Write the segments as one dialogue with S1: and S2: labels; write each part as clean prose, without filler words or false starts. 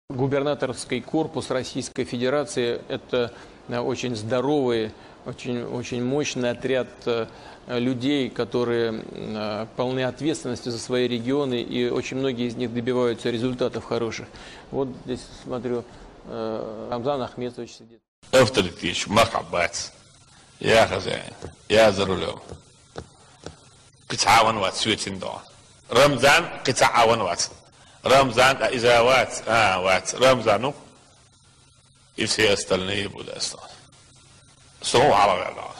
S1: Губернаторский корпус Российской Федерации – это очень здоровый, очень мощный отряд людей, которые полны ответственности за свои регионы, и очень многие из них добиваются результатов хороших. Вот здесь, смотрю, Рамзан Ахметович сидит.
S2: Эфталитич, Махаббат, я хозяин, я за рулем. Китааван ват сюетиндо. Рамзан китааван ват. Рамзан изават, ват. Рамзану и все остальные будут остаться. Снова алга.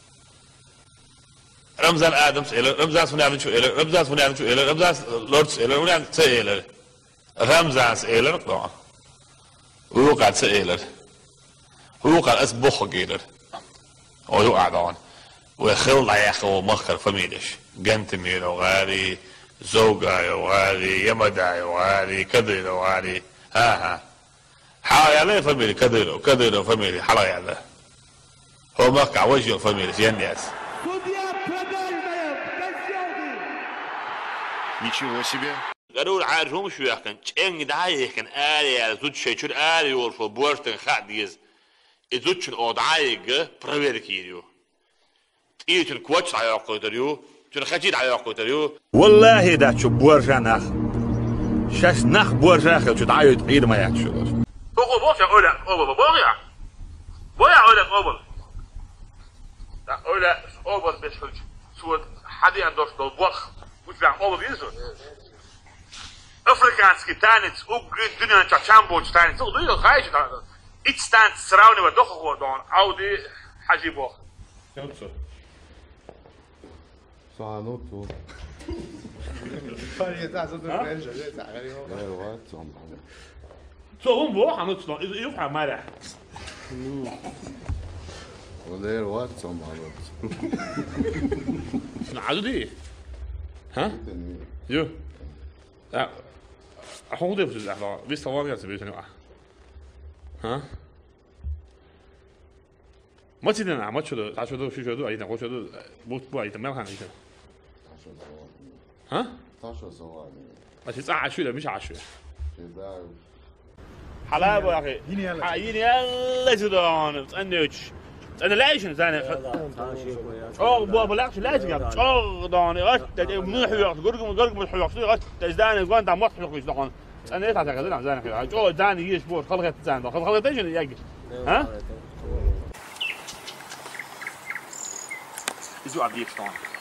S2: Рамзан Адамс, Рамзан Фунявин Чуэлер, Рамзан Фунявин Чуэлер, Рамзан Лордс Элер, Рамзан Цеэлер, Рамзан Элер, طبعا. ويوقع سئيلر ويوقع أسبوخ جيلر ويوقع طبعا ويخل يا أخي ومخر فميلش جنت ميلو غالي زوجة يوغالي يمدع يوغالي كدر يوغالي ها حايا ليه فميلي كدر فميلي حلايا له هو مقع وجهه فميلي في الناس.
S3: Ничего себе.
S2: قالوا عارفهم شو يحكن إن دعاية كان آلي زوج شيء شو آلي ورفو بورتن خاديز زوج شن أودعاية بريفير كيريو إيه شن كوتش على قدريو شن خجيل على قدريو
S3: والله ده شو بورجانخ شاش نخ بورجانخ شو دعاية عيد ما يحشو
S2: أقول بوش أقول بويا أقول بس شو حدي عندوش دو بوخ وش أقول بيزو Afrikaanski tanets ook dunne chachambo tanets ook doe ga je dan iets staan schrijven we toch gewoon oude hajibo.
S4: صانوتو فريق تعزو الرجال زي تعالي ايوه تصنع
S2: صوم بو حنوصل يفهم مرح
S4: ولا الوقت تصنع
S2: عادو دي ها يو أخوه ده بس الأخلاق بس طوالي أسبوع شنو ها ما تدينا ما تشدو تعشدو شو شدو أيدنا قول شدو بو أيدنا ما كان أيدنا ها
S4: 11 ثواني
S2: بس يسعى عشوة مش عشوة
S4: كده
S2: حلاوة يا أخي يني يلا جدعان أنا ليش زين بابا لاش ليش يا داني غت منو حيوق قرقم الحيوق غت زين قوان دام وقت حيوق يشلون أنا إيه تعتقد زين كذا جو زين يجيش بور خلقت زين خلقت إيش اللي يجي ها؟ إيش عبيك طبعا